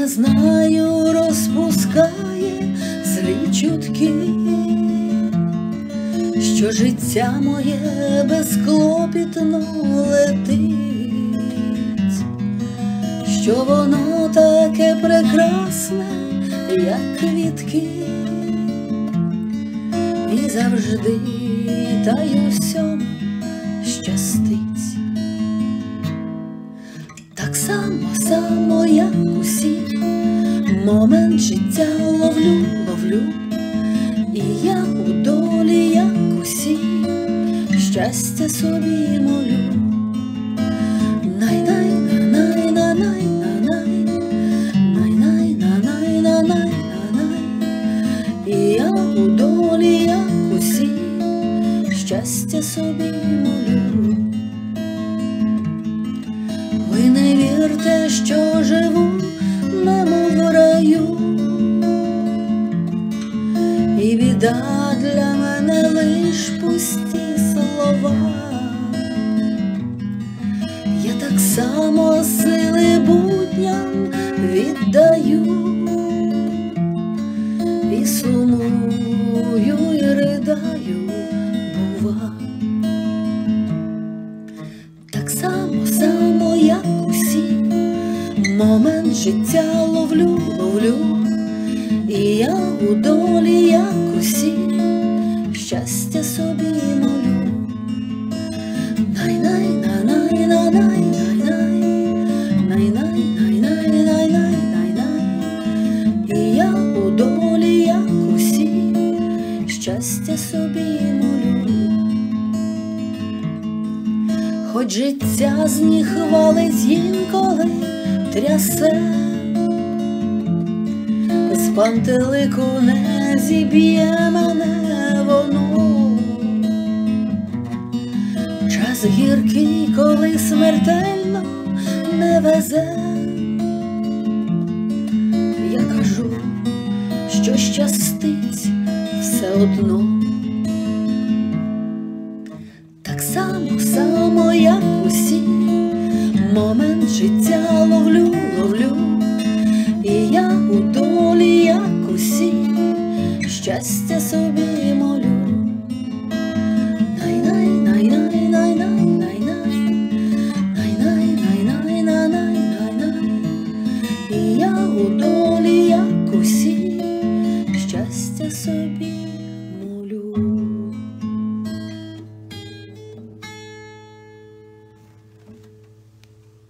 не знаю, розпускає злі чутки, що життя моє безклопітно летить, що воно таке прекрасне, як квітки, і завжди та й усьому щастить. Так само, як усі, момент життя ловлю, і я у долі, як усі, щастя собі молю. І я у долі, як усі, щастя собі молю. Ви не вірте, що живу немов в раю, і біда для мене лиш пусті слова. Я так само сили будням віддаю, і сумую, і ридаю, бува. Так само, як усі, момент життя ловлю, і я у долі, як усі, щастя собі молю. І я у долі, як усі, щастя собі молю. Хоч життя з ніг валить інколи трясе, з пантелику не зіб'є мене воно. Час гіркий, коли смертельно не везе, я кажу, що щастить все одно.